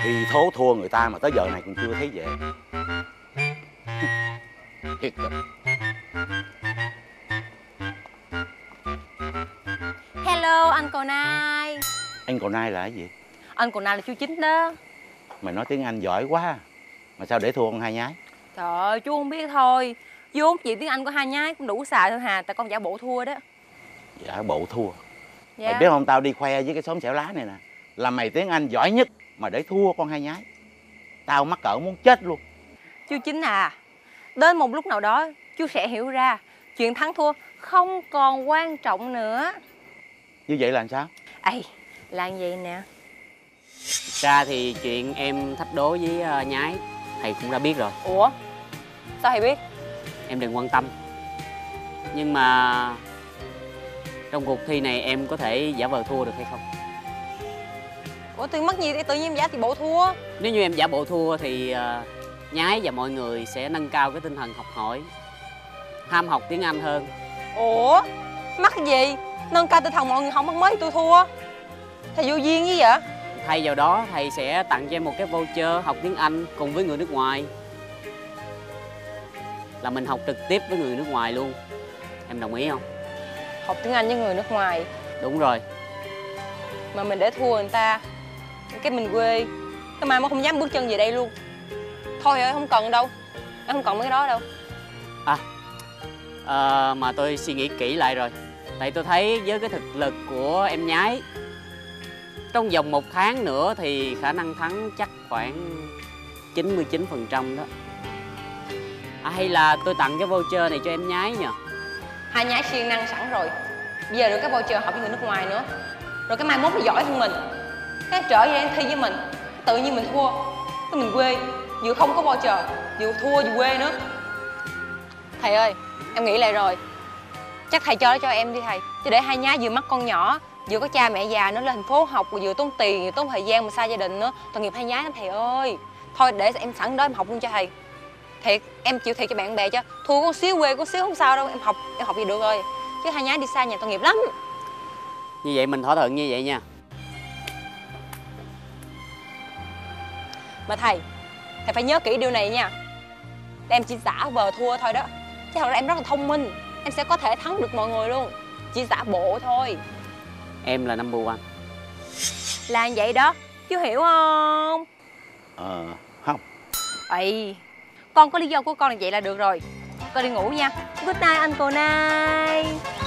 Thi thố thua người ta mà tới giờ này còn chưa thấy về. Thiệt rồi. Hello anh Cò Nai. Anh Cò Nai là cái gì? Anh Cò Nai là chú Chính đó. Mày nói tiếng Anh giỏi quá, mà sao để thua con Hai Nhái? Trời ơi chú không biết thôi. Vốn chuyện tiếng Anh của Hai Nhái cũng đủ xài thôi hà. Tại con giả bộ thua đó. Dạ bộ thua. Dạ. Mày biết không, tao đi khoe với cái xóm xẻo lá này nè, là mày tiếng Anh giỏi nhất mà để thua con Hai Nhái. Tao mắc cỡ muốn chết luôn. Chú Chính à, đến một lúc nào đó chú sẽ hiểu ra chuyện thắng thua không còn quan trọng nữa. Như vậy là làm sao? Ê, là như vậy nè. Ra thì chuyện em thách đố với Nhái thầy cũng đã biết rồi. Ủa? Sao thầy biết? Em đừng quan tâm. Nhưng mà trong cuộc thi này em có thể giả vờ thua được hay không? Ủa tôi mắc gì tự nhiên em giả thì bộ thua? Nếu như em giả bộ thua thì Nhái và mọi người sẽ nâng cao cái tinh thần học hỏi, ham học tiếng Anh hơn. Ủa? Mắc gì? Nâng cao tinh thần mọi người không mắc mới thì tôi thua. Thầy vô duyên với vậy? Thay vào đó thầy sẽ tặng cho em một cái voucher học tiếng Anh cùng với người nước ngoài. Là mình học trực tiếp với người nước ngoài luôn. Em đồng ý không? Học tiếng Anh với người nước ngoài Đúng rồi. mà mình để thua người ta, cái mình quê, cái mai mà không dám bước chân về đây luôn. Thôi ơi không cần đâu, em không cần mấy cái đó đâu. Mà tôi suy nghĩ kỹ lại rồi. Tại tôi thấy với cái thực lực của em Nhái, trong vòng 1 tháng nữa thì khả năng thắng chắc khoảng 99% đó. Hay là tôi tặng cái voucher này cho em Nhái nhờ? Hai Nhái siêng năng sẵn rồi, bây giờ được cái voucher học với người nước ngoài nữa, rồi cái mai mốt nó giỏi hơn mình, cái trở về thi với mình, tự nhiên mình thua, cái mình quê, vừa không có voucher, vừa thua vừa quê nữa. Thầy ơi, em nghĩ lại rồi, chắc thầy cho nó cho em đi thầy, chứ để Hai Nhái vừa mắc con nhỏ, vừa có cha mẹ già nữa, lên thành phố học, vừa tốn tiền, vừa tốn thời gian mà xa gia đình nữa, tội nghiệp Hai Nhái lắm thầy ơi. Thôi để em sẵn đó em học luôn cho thầy. Thiệt, em chịu thiệt cho bạn bè cho, thua con xíu quê con xíu không sao đâu, em học gì được rồi, chứ Hai Nhái đi xa nhà tội nghiệp lắm. Như vậy mình thỏa thuận như vậy nha. Mà thầy phải nhớ kỹ điều này nha, là em chỉ giả vờ thua thôi đó, chứ thật ra em rất là thông minh, em sẽ có thể thắng được mọi người luôn, chỉ giả bộ thôi. Em là number one. Là vậy đó, chú hiểu không? Không. Ây, con có lý do của con là vậy là được rồi. Con đi ngủ nha. Good night anh Cò Nai.